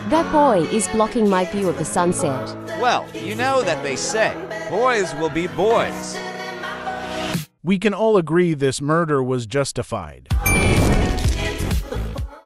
That boy is blocking my view of the sunset. Well, you know that they say, boys will be boys. We can all agree this murder was justified.